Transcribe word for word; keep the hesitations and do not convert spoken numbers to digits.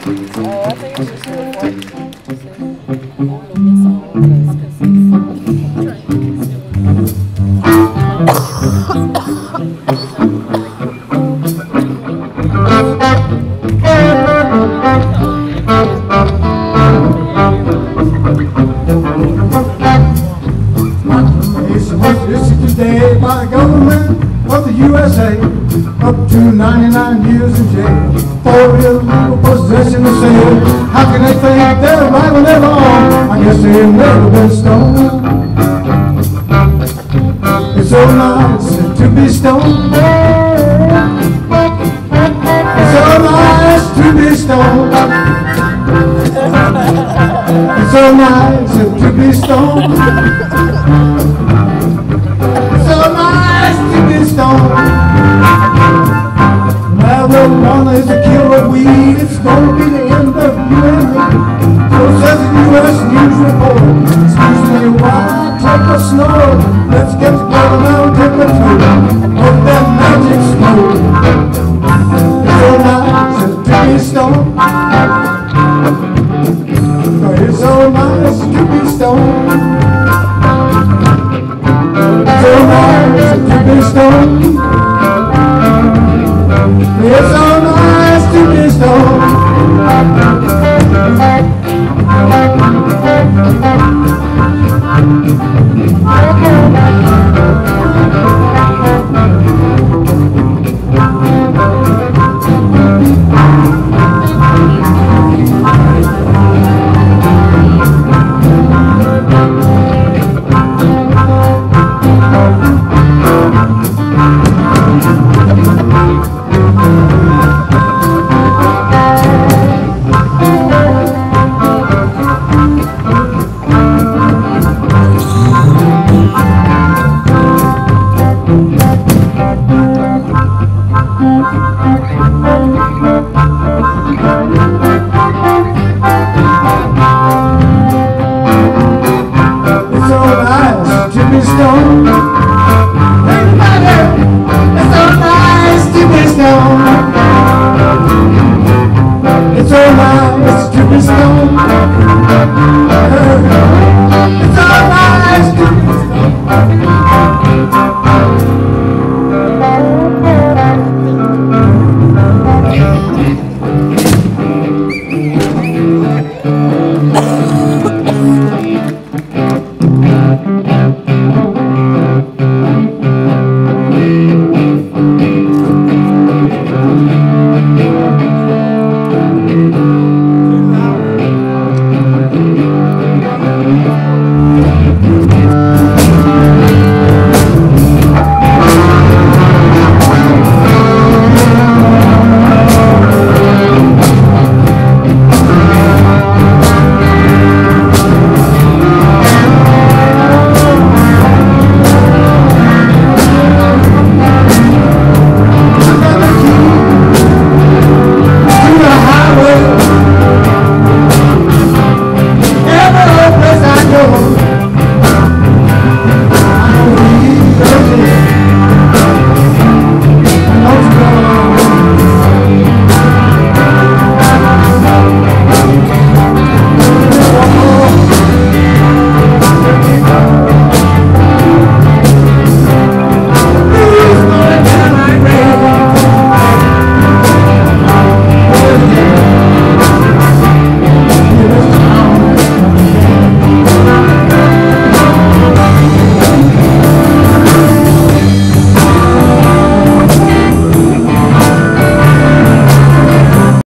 Uh, I think it's just a white. See, I don't know this song because it's It's issued today by the government of the U S A, up to ninety-nine years in jail for illegal possession of sale. How can they think they're right when they're wrong? I guess they've never been stoned. It's so nice to be stoned. It's so nice to be stoned. It's so nice to be stoned. It's so nice to be stoned. Marijuana is the killer of weed. It's gonna be the end of you and me. So says the U S News Report. Excuse me while I take a snore. Let's get together now and take a tour of that magic smoke. It's so nice to be stoned. It's so nice to be stoned. So nice to be stoned. It's so nice to be stoned. It's so nice to be stoned.